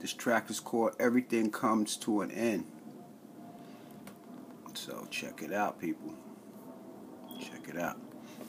This track is called Everything Comes to an End. So check it out, people. Check it out.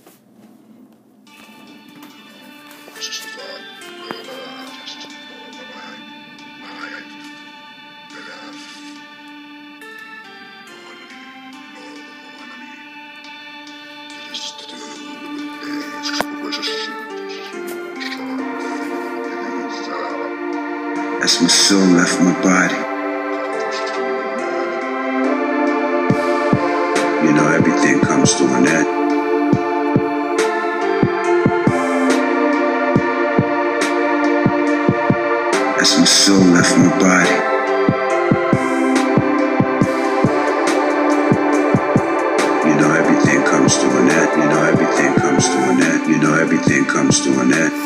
As my soul left my body, you know everything comes to an end. As my soul left my body, you know everything comes to an end. You know everything comes to an end. You know everything comes to an end.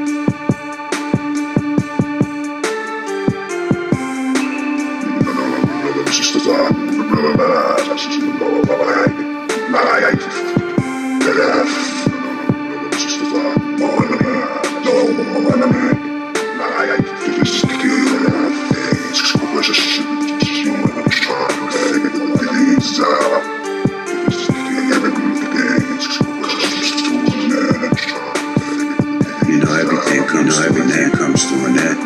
Everything comes to an end.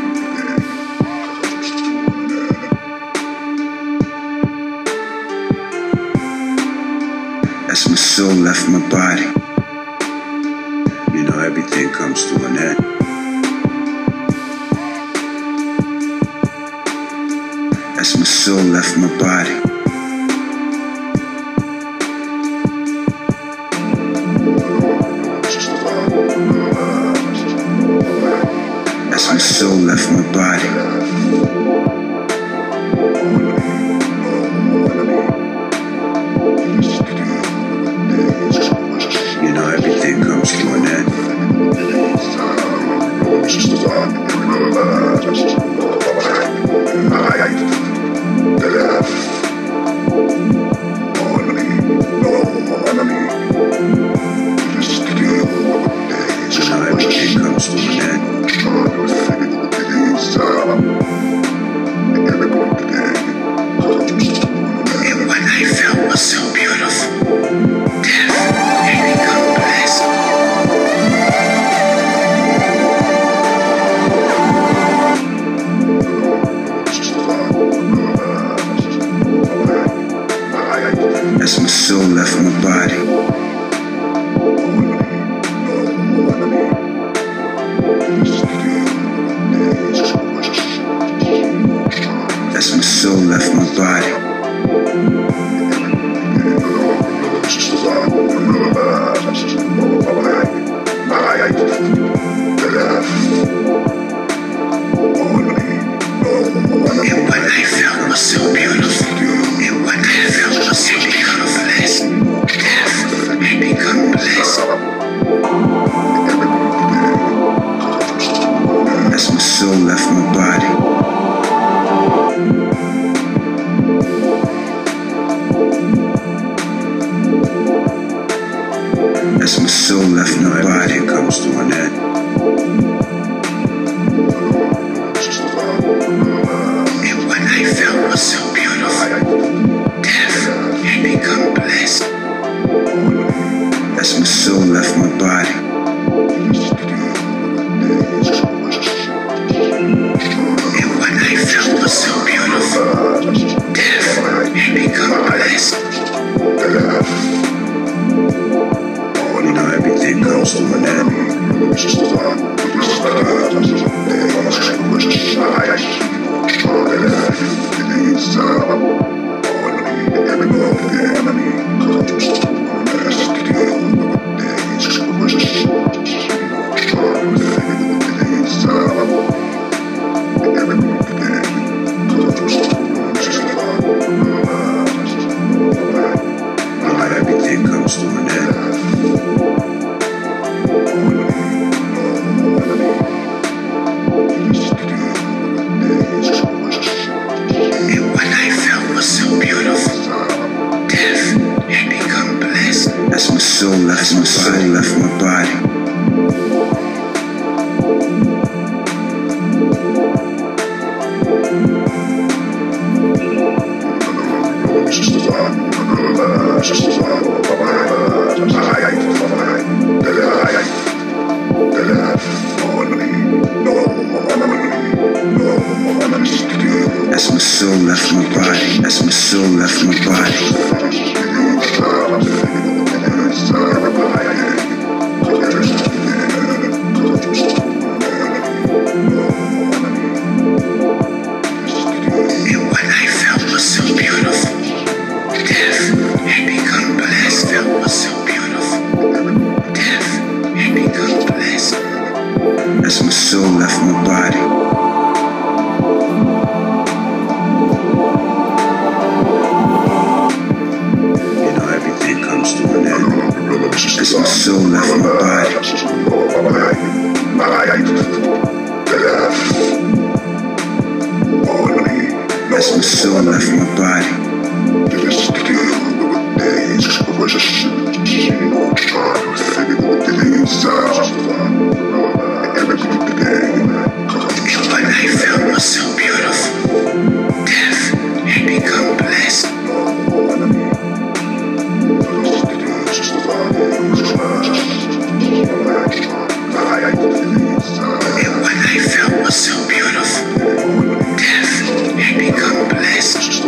As my soul left my body, you know everything comes to an end. As my soul left my body, as my soul left my body, you know everything comes to an end. As my soul left my body, as my soul left my body, and what I felt was so beautiful, and what I felt was so blessed. Death had become blessed. As my soul left my body, as my soul left my body, it comes to an end. And what I felt was so beautiful. Death had become blessed. As my soul left my body, and what I felt was so beautiful. Death had become blessed. You know everything comes to an end. Everything comes to an end. And what I felt was so beautiful. Death had become blessed. As my soul left my body. soul left my body. As my soul left my body. And what I felt was so beautiful. Death had become blessed. That was so beautiful. Death had become blessed. As my soul left my body. As my soul left my body. As my soul left my body. And what I felt was so beautiful. Death had become blessed. And what I felt was so beautiful. Death had become blessed.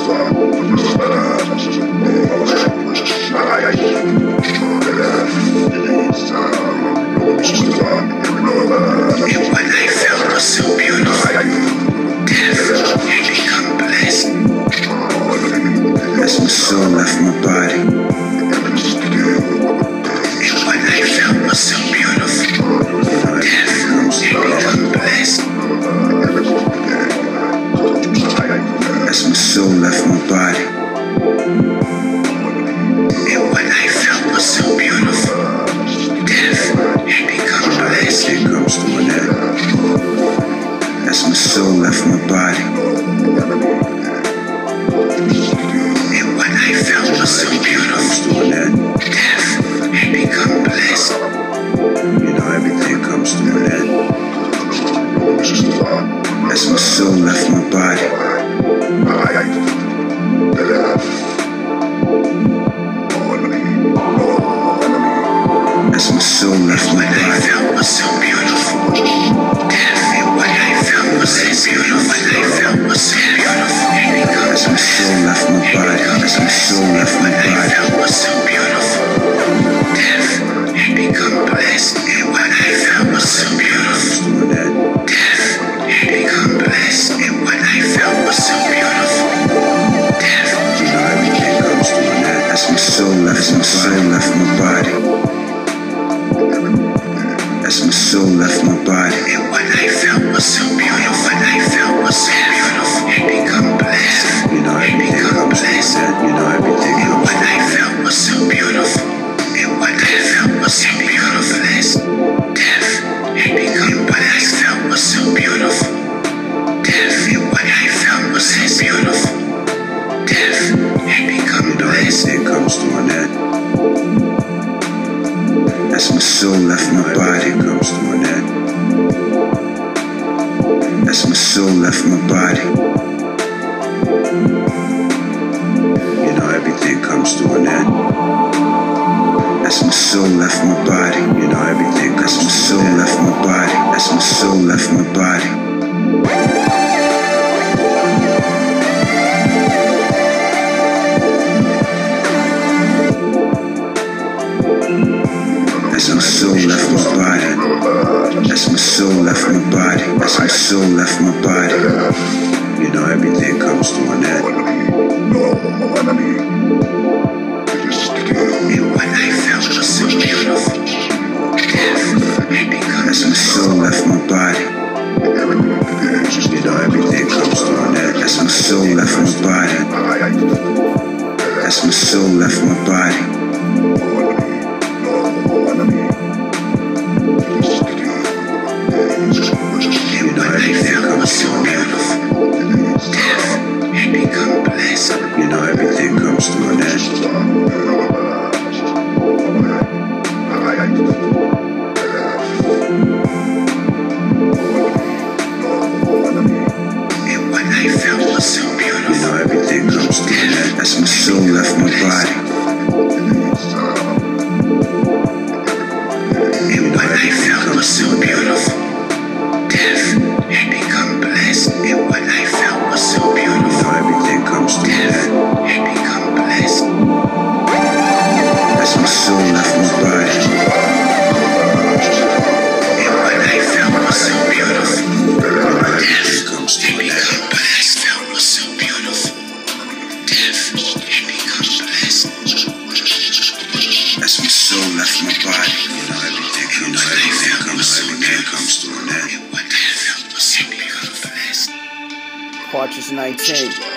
And what I felt was so beautiful. Death had become blessed. As my soul left my body. And what I felt was so beautiful. Death had become blessed. As my soul left my body. And what I felt was so beautiful. Death had become blessed. It comes to an end. As my soul left my body. And what I felt was so beautiful. Death had become blessed. You know, everything comes to an end. As my soul left my body. As my soul left my body. What I felt was so beautiful. Death, and what I felt was so beautiful. What I felt was so beautiful. As my soul left my body. As my soul left my body. What I felt was so beautiful. Death had become blessed. And what I felt was so beautiful. Death had become blessed. And what I felt was so beautiful. Death, you know, everything comes to an end. As my soul left my body. As my soul left my body. And what I felt was so beautiful. What I felt was so beautiful. Had become blessed. You know, everything comes blessed. You know, everything. And what I felt was so beautiful. And what I felt was so beautiful. Death had become what I felt was so beautiful. Death, and what I felt was so beautiful. Death had become blessed. It comes to an end. As my soul left my body, comes to an end. As my soul left my body. You know, everything comes to an end. As my soul left my body. You know, everything. As my soul left my body. As my soul left my body. As my soul left my body. As my soul left my body. As my soul left my body. You know, everything comes to an end. And what I felt was so beautiful. As my soul left my body. You know, everything comes to an end. As my soul left my body. As my soul left my body. And what I felt was so beautiful. Death had become blessed. You know, everything comes to an end. And what I felt was so beautiful. You know, everything comes to an end. As my soul left my body. soul left my body. Everything comes to an end. Departures19.